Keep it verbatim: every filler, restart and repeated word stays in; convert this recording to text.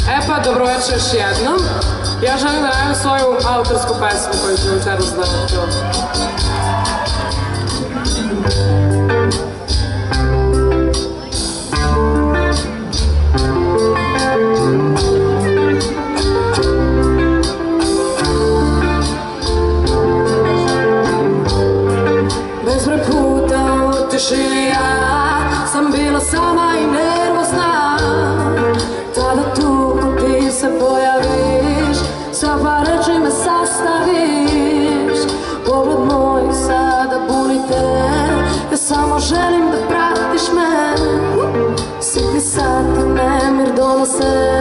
E pa, dobroveče još jednom. Ja želim da najavim svoju autorsku pesmu koju ću večeras da čuvam. Bezbroj puta u tišini ja sam bila sama i nervozna. Tada tu ti se pojaviš, sa par reči me sastaviš. Pogled moj sada buni te, ja samo želim da pratiš me. Sitni sati nemir donose